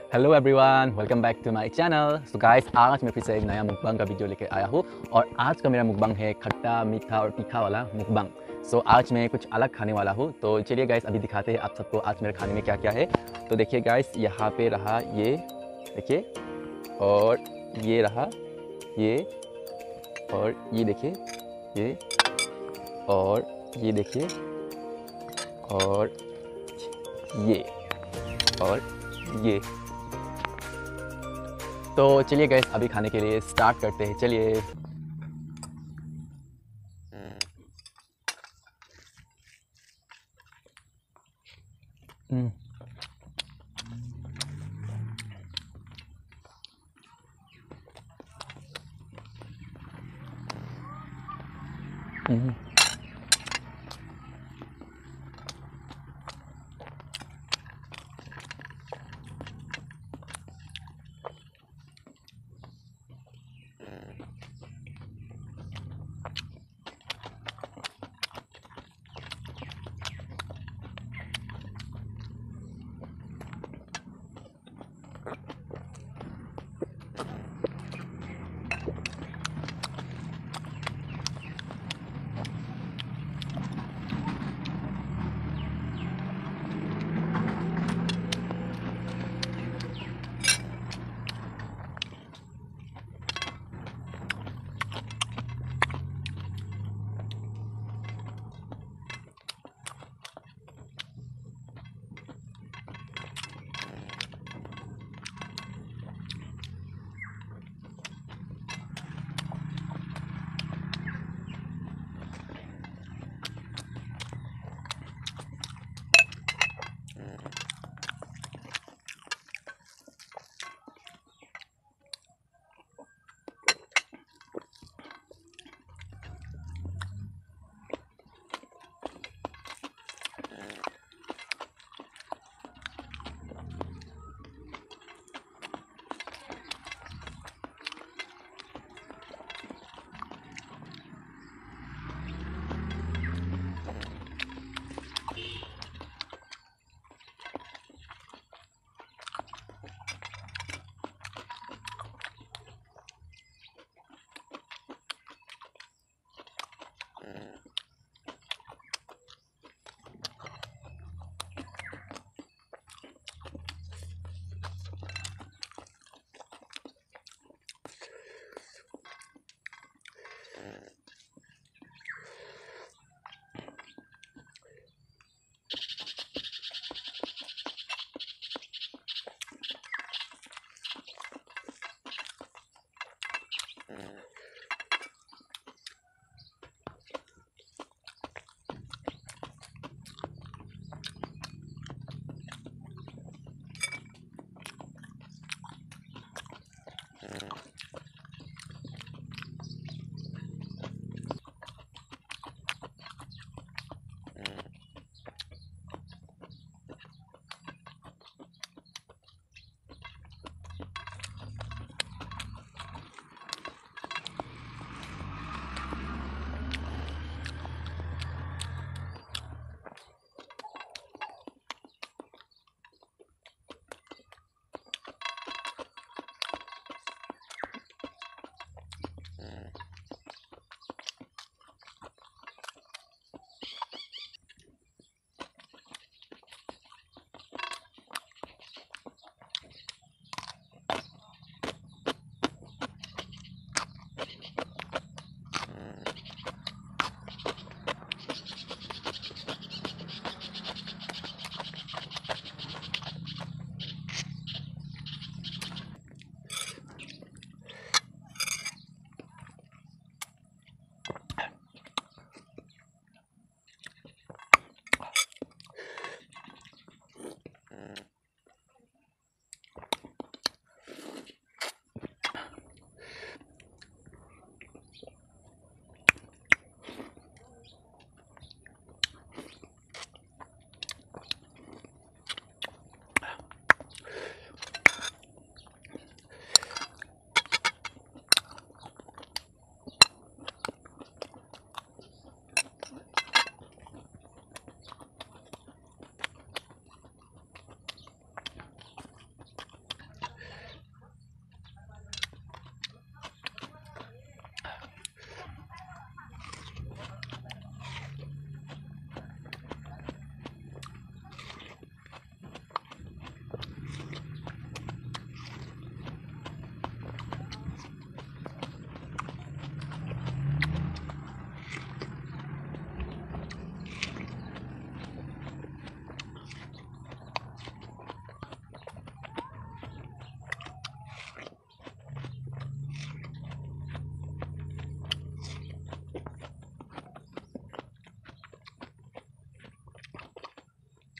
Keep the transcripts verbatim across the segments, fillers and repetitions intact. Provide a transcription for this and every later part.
Hello everyone, welcome back to my channel. So guys, आज मैं फिर से एक नया मुकबंग का वीडियो लेकर आया हूँ और आज का मेरा मुकबंग है खट्टा मीठा और तीखा वाला मुकबंग। सो आज मैं कुछ अलग खाने वाला हूँ, तो चलिए गाइस अभी दिखाते हैं आप सबको आज मेरे खाने में क्या क्या है। तो देखिए गाइस, यहाँ पे रहा ये, देखिए, और ये रहा ये, और ये देखिए ये, और ये देखिए, और ये, और ये। तो चलिए गाइस अभी खाने के लिए स्टार्ट करते हैं, चलिए। हम्म हम्म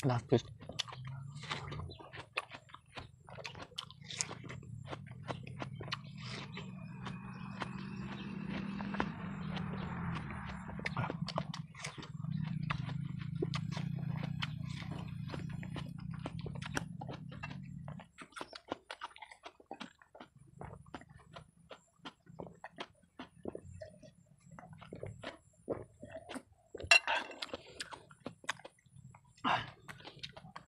लास्ट ट्विस्ट